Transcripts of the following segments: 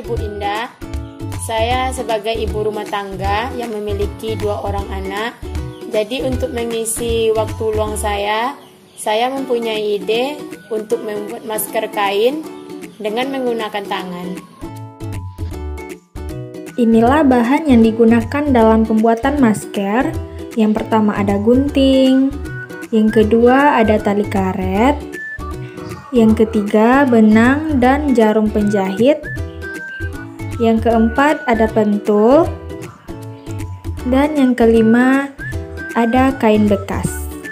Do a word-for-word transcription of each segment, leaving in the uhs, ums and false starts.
Ibu Indah. Saya sebagai ibu rumah tangga yang memiliki dua orang anak. Jadi untuk mengisi waktu luang saya, saya mempunyai ide untuk membuat masker kain dengan menggunakan tangan. Inilah bahan yang digunakan dalam pembuatan masker. Yang pertama ada gunting, yang kedua ada tali karet, yang ketiga benang dan jarum penjahit, yang keempat ada pentul, dan yang kelima ada kain bekas.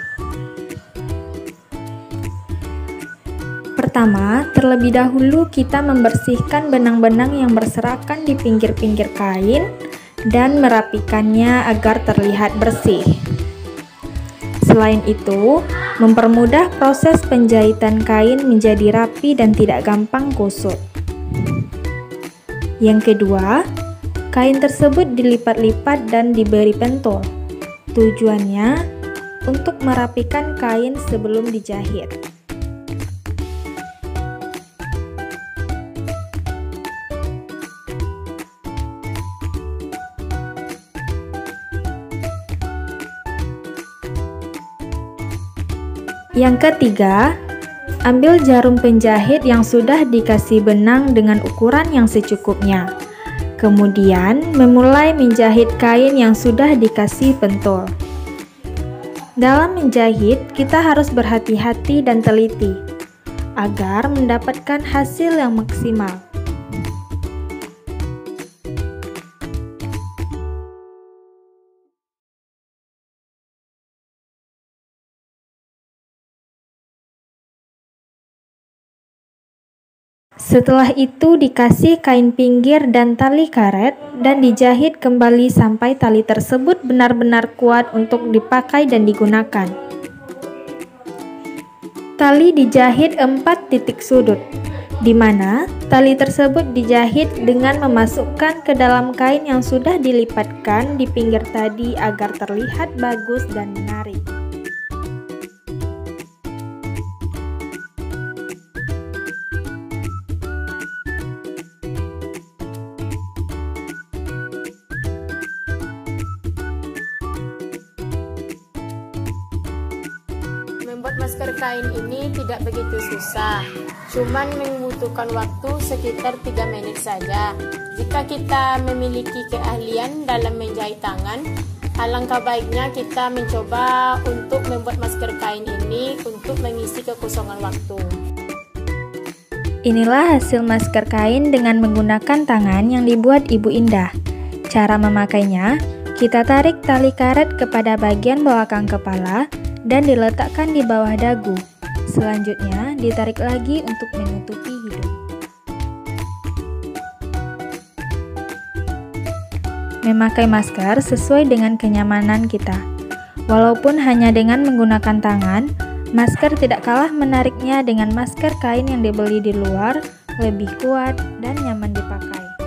Pertama, terlebih dahulu kita membersihkan benang-benang yang berserakan di pinggir-pinggir kain dan merapikannya agar terlihat bersih. Selain itu, mempermudah proses penjahitan kain menjadi rapi dan tidak gampang kusut. Yang kedua, kain tersebut dilipat-lipat dan diberi pentul. Tujuannya untuk merapikan kain sebelum dijahit. Yang ketiga, ambil jarum penjahit yang sudah dikasih benang dengan ukuran yang secukupnya. Kemudian, memulai menjahit kain yang sudah dikasih pentul. Dalam menjahit, kita harus berhati-hati dan teliti agar mendapatkan hasil yang maksimal. Setelah itu dikasih kain pinggir dan tali karet dan dijahit kembali sampai tali tersebut benar-benar kuat untuk dipakai dan digunakan. Tali dijahit empat titik sudut, di mana tali tersebut dijahit dengan memasukkan ke dalam kain yang sudah dilipatkan di pinggir tadi agar terlihat bagus dan menarik. Membuat masker kain ini tidak begitu susah, cuman membutuhkan waktu sekitar tiga menit saja. Jika kita memiliki keahlian dalam menjahit tangan, alangkah baiknya kita mencoba untuk membuat masker kain ini untuk mengisi kekosongan waktu. Inilah hasil masker kain dengan menggunakan tangan yang dibuat Ibu Indah. Cara memakainya, kita tarik tali karet kepada bagian belakang kepala dan diletakkan di bawah dagu. Selanjutnya, ditarik lagi untuk menutupi hidung. Memakai masker sesuai dengan kenyamanan kita. Walaupun hanya dengan menggunakan tangan, masker tidak kalah menariknya dengan masker kain yang dibeli di luar, lebih kuat dan nyaman dipakai.